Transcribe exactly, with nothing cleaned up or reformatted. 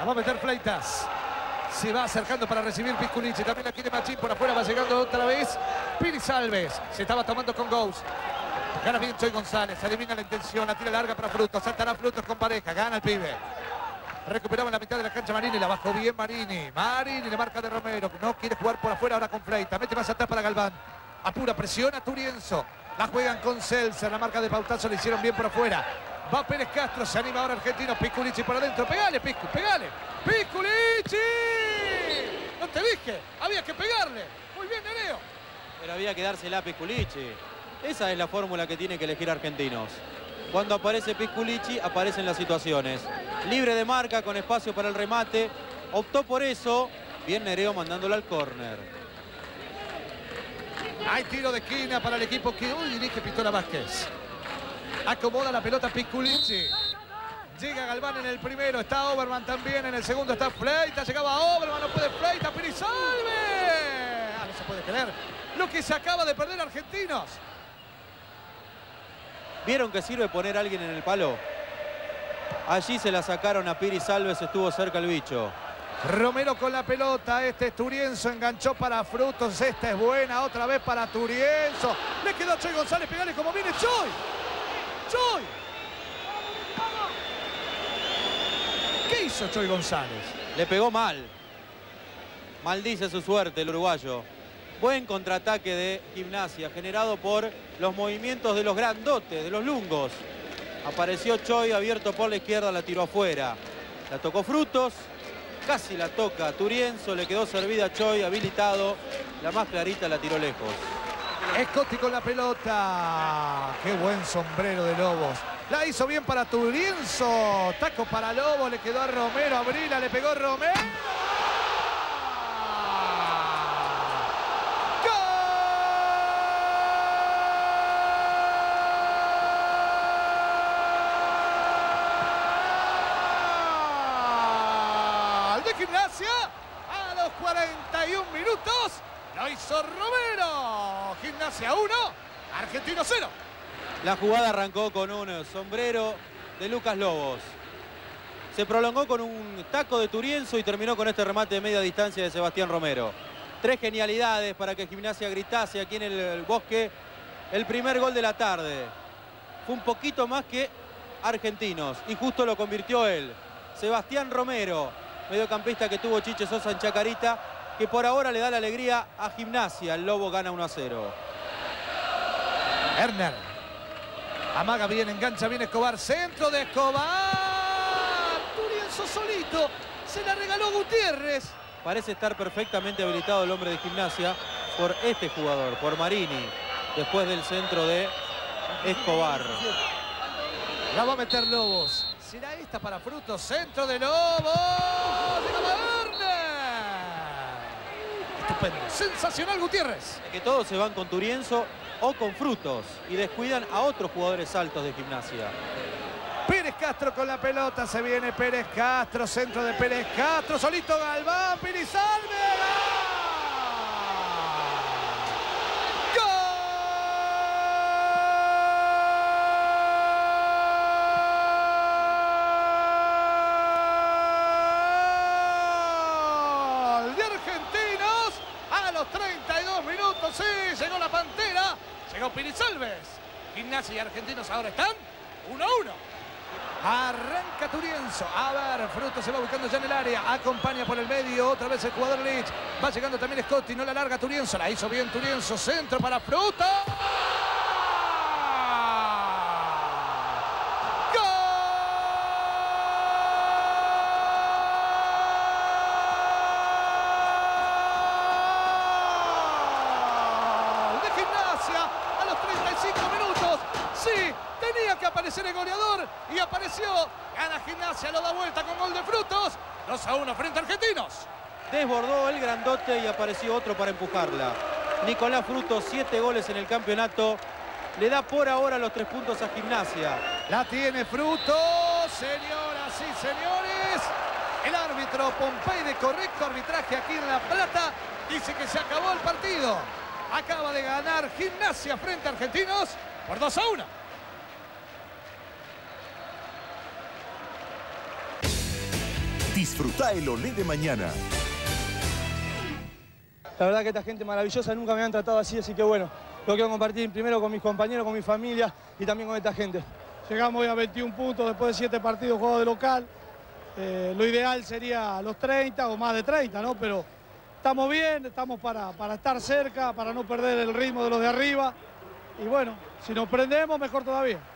La va a meter Fleitas. Se va acercando para recibir Pisculichi. También la quiere Machín por afuera. Va llegando otra vez Piris Alves. Se estaba tomando con Ghost. Gana bien Choy González. Adivina la intención. La tira larga para Frutos. Saltará Frutos con pareja. Gana el pibe. Recuperaba en la mitad de la cancha Marini. La bajó bien Marini. Marini le marca de Romero. No quiere jugar por afuera ahora con Fleitas. Mete más atrás para Galván. Apura, presiona Turienzo. La juegan con Seltzer. La marca de Pautazo le hicieron bien por afuera. Va Pérez Castro. Se anima ahora Argentino. Pisculichi por adentro. Pegale, Piscu. Pegale. ¡Pisculichi! No te dije. Había que pegarle. Muy bien, Nereo. Pero había que dársela a Pisculichi. Esa es la fórmula que tiene que elegir Argentinos. Cuando aparece Pisculichi, aparecen las situaciones. Libre de marca, con espacio para el remate. Optó por eso. Bien Nereo mandándolo al córner. Hay tiro de esquina para el equipo que hoy dirige Pistola Vázquez. Acomoda la pelota Pisculichi. Llega Galván en el primero. Está Oberman también. En el segundo está Fleitas. Llegaba Oberman. No puede Fleitas. Piris Alves. Ah, no se puede creer lo que se acaba de perder Argentinos. ¿Vieron que sirve poner a alguien en el palo? Allí se la sacaron a Piris Alves. Estuvo cerca el bicho. Romero con la pelota. Este es Turienzo. Enganchó para Frutos. Esta es buena. Otra vez para Turienzo. Le quedó a Choy González. Pegale como viene Choy. Choy. ¿Qué hizo Choy González? Le pegó mal. Maldice su suerte el uruguayo. Buen contraataque de Gimnasia, generado por los movimientos de los grandotes, de los lungos. Apareció Choy, abierto por la izquierda, la tiró afuera. La tocó Frutos, casi la toca Turienzo, le quedó servida a Choy, habilitado. La más clarita la tiró lejos. Scotti con la pelota. Qué buen sombrero de Lobos. La hizo bien para Turienzo. Taco para Lobos, le quedó a Romero. Abrila, le pegó Romero. Gimnasia a los cuarenta y un minutos lo hizo Romero. Gimnasia uno, Argentino cero. La jugada arrancó con un sombrero de Lucas Lobos. Se prolongó con un taco de Turienzo y terminó con este remate de media distancia de Sebastián Romero. Tres genialidades para que Gimnasia gritase aquí en el Bosque el primer gol de la tarde. Fue un poquito más que Argentinos y justo lo convirtió él. Sebastián Romero, mediocampista que tuvo Chiche Sosa en Chacarita, que por ahora le da la alegría a Gimnasia. El Lobo gana uno a cero. Werner. Amaga bien, engancha bien Escobar. Centro de Escobar. Turienzo solito. Se la regaló Gutiérrez. Parece estar perfectamente habilitado el hombre de Gimnasia por este jugador, por Marini, después del centro de Escobar. La va a meter Lobos. ¿Será esta para Frutos? Centro de Lobos. ¡Llega Werner! Estupendo. Sensacional Gutiérrez. Que todos se van con Turienzo o con Frutos y descuidan a otros jugadores altos de Gimnasia. Pérez Castro con la pelota. Se viene Pérez Castro. Centro de Pérez Castro. Solito Galván. Piris Alves. treinta y dos minutos, sí, llegó la Pantera, llegó Piris Alves. Gimnasia y Argentinos ahora están uno a uno. Arranca Turienzo, a ver, Frutos se va buscando ya en el área, acompaña por el medio, otra vez el jugador Lich. Va llegando también Scotti, no la larga Turienzo, la hizo bien Turienzo, centro para Frutos. Tenía que aparecer el goleador y apareció. Gana Gimnasia, lo da vuelta con gol de Frutos. dos a uno frente a Argentinos. Desbordó el grandote y apareció otro para empujarla. Nicolás Frutos, siete goles en el campeonato. Le da por ahora los tres puntos a Gimnasia. La tiene Frutos, señoras y señores. El árbitro Pompey, de correcto arbitraje aquí en La Plata, dice que se acabó el partido. Acaba de ganar Gimnasia frente a Argentinos por dos a uno. Disfruta el Olé de mañana. La verdad que esta gente maravillosa, nunca me han tratado así, así que bueno, lo quiero compartir primero con mis compañeros, con mi familia y también con esta gente. Llegamos hoy a veintiún puntos después de siete partidos jugados de local. Eh, lo ideal sería los treinta o más de treinta, ¿no? Pero estamos bien, estamos para, para estar cerca, para no perder el ritmo de los de arriba. Y bueno, si nos prendemos, mejor todavía.